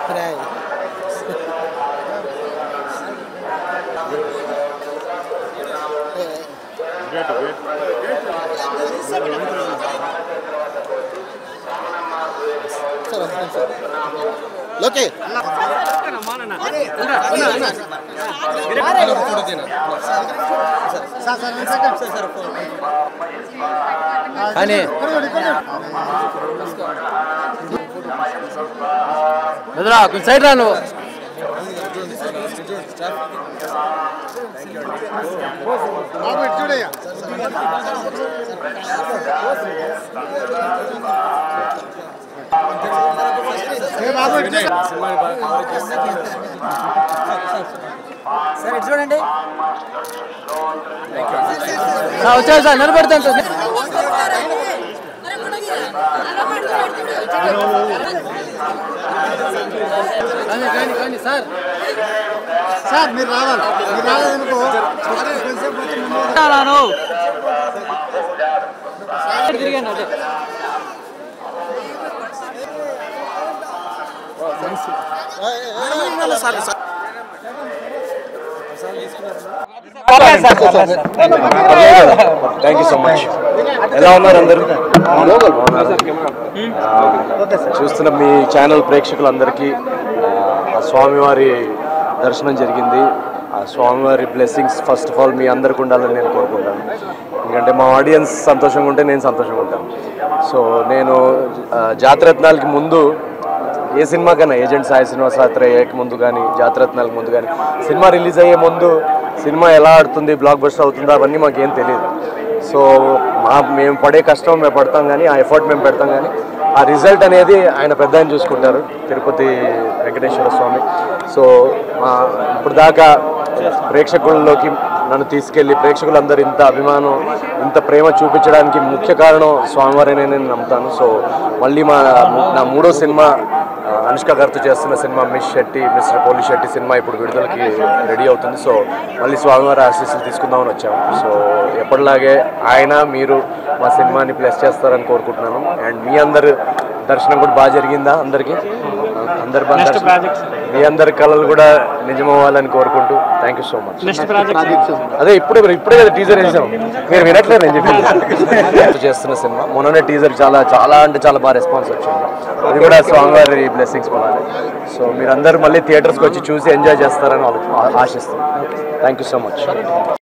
Loki. Bedra, kun side rano. Sir, చూడండి వచ్చారు sir నిలబడతాను సార్ కానీ సార్ సార్ మీరు రావాలనుకో తిరిగాను అదే థ్యాంక్ యూ సో మచ్. ఎలా ఉన్నారు అందరూ? చూస్తున్న మీ ఛానల్ ప్రేక్షకులందరికీ స్వామివారి దర్శనం జరిగింది. ఆ స్వామివారి బ్లెస్సింగ్స్ ఫస్ట్ ఆఫ్ ఆల్ మీ అందరికి ఉండాలని నేను కోరుకుంటాను. ఎందుకంటే మా ఆడియన్స్ సంతోషంగా ఉంటే నేను సంతోషంగా ఉంటాను. సో నేను జాతరత్నాలకి ముందు ఏ సినిమా కన్నా ఏజెంట్ సాయి శ్రీనివాసరాత్రయ్యకి ముందు కానీ జాతరత్నాలకు ముందు కానీ సినిమా రిలీజ్ అయ్యే ముందు సినిమా ఎలా ఆడుతుంది, బ్లాక్ బస్టర్ అవుతుందో అవన్నీ మాకేం తెలియదు. సో మేము పడే కష్టం మేము పడతాం కానీ ఆ ఎఫర్ట్ మేము పెడతాం కానీ ఆ రిజల్ట్ అనేది ఆయన పెద్ద ఆయన చూసుకుంటారు, తిరుపతి వెంకటేశ్వర స్వామి. సో ఇప్పుడు దాకా ప్రేక్షకుల్లోకి నన్ను తీసుకెళ్ళి ప్రేక్షకులందరూ ఇంత అభిమానం ఇంత ప్రేమ చూపించడానికి ముఖ్య కారణం స్వామివారినే నేను నమ్ముతాను. సో మళ్ళీ నా మూడో సినిమా అనుష్క గారితో చేస్తున్న సినిమా మిస్టర్ పోలి శెట్టి సినిమా ఇప్పుడు విడుదలకి రెడీ అవుతుంది. సో మళ్ళీ స్వామివారి ఆశీస్సులు తీసుకుందామని వచ్చాము. సో ఎప్పటిలాగే ఆయన మీరు మా సినిమాని ప్లస్ చేస్తారని కోరుకుంటున్నాను. అండ్ మీ అందరు దర్శనం కూడా బాగా జరిగిందా? అందరికీ మీ అందరి కళలు కూడా నిజమవ్వాలని కోరుకుంటూ థ్యాంక్ యూ సో మచ్. అదే ఇప్పుడే కదా టీజర్ వేసాం, మీరు వినట్లేదు నేను చెప్పి చేస్తున్న సినిమా. మొన్ననే టీజర్ చాలా అంటే చాలా బాగా రెస్పాన్స్ వచ్చింది. అది కూడా స్వామివారి బ్లెస్సింగ్స్ పొందాలి. సో మీరందరూ మళ్ళీ థియేటర్స్కి వచ్చి చూసి ఎంజాయ్ చేస్తారని ఆశిస్తున్నాను. Thank you so much.